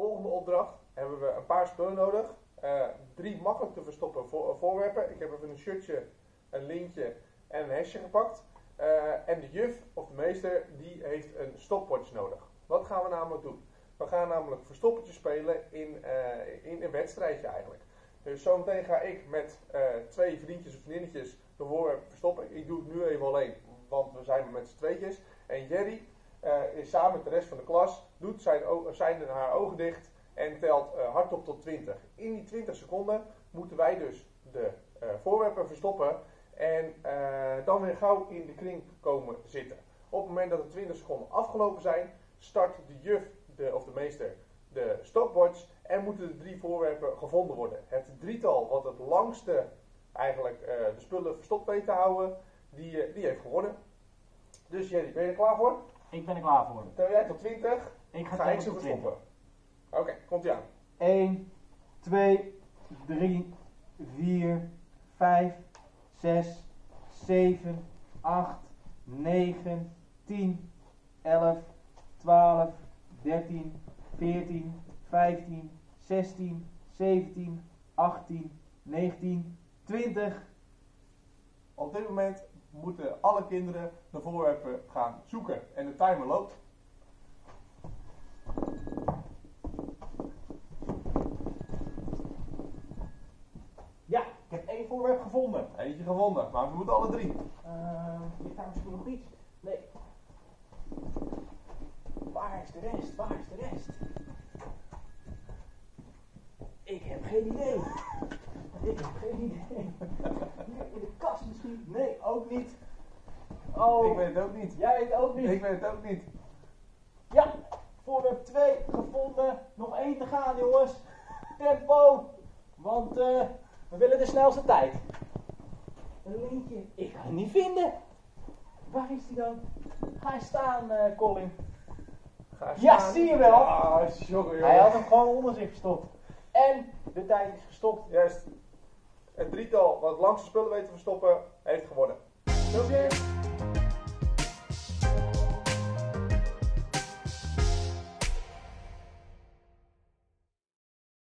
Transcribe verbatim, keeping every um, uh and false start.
volgende opdracht hebben we een paar spullen nodig. Uh, drie makkelijk te verstoppen voor, voorwerpen. Ik heb even een shirtje, een lintje en een hesje gepakt. Uh, en de juf of de meester die heeft een stopwatch nodig. Wat gaan we namelijk doen? We gaan namelijk verstoppertje spelen in, uh, in een wedstrijdje eigenlijk. Dus zometeen ga ik met uh, twee vriendjes of vriendinnetjes de voorwerpen verstoppen. Ik doe het nu even alleen, want we zijn met z'n tweetjes. En Jerry uh, is samen met de rest van de klas, doet zijn, zijn en haar ogen dicht en telt uh, hardop tot twintig. In die twintig seconden moeten wij dus de uh, voorwerpen verstoppen en uh, dan weer gauw in de kring komen zitten. Op het moment dat de twintig seconden afgelopen zijn, start de juf de, of de meester de stopwatch en moeten de drie voorwerpen gevonden worden. Het drietal wat het langste eigenlijk uh, de spullen verstopt weet te houden, die, uh, die heeft gewonnen. Dus Jerry, ben je er klaar voor? Ik ben er klaar voor. Tel jij tot twintig, ik ga, ga ik ze verstoppen. Oké, okay, komt ie aan. één, twee, drie, vier, vijf, zes, zeven, acht, negen, tien, elf, twaalf, dertien, veertien, vijftien, zestien, zeventien, achttien, negentien, twintig. Op dit moment moeten alle kinderen de voorwerpen gaan zoeken en de timer loopt. Ja, ik heb één voorwerp gevonden. Eentje gevonden, maar we moeten alle drie. Uh, ligt daar misschien nog iets? Nee. Waar is de rest? Waar is de rest? Ik heb geen idee. Ik heb geen idee. Hier in de kast misschien? Nee, ook niet. Oh. Ik weet het ook niet. Jij weet het ook niet. Ik weet het ook niet. Ja, voorwerp twee gevonden. Nog één te gaan, jongens. Tempo. Want uh, we willen de snelste tijd. Een linkje. Ik ga hem niet vinden. Waar is hij dan? Ga hij staan, uh, Colin? Ga ja, zie je wel. Ah, sorry, hij had hem gewoon onder zich gestopt. En de tijd is gestopt. Juist. Het drietal wat het langste spullen weet te verstoppen, heeft gewonnen. Filmpje.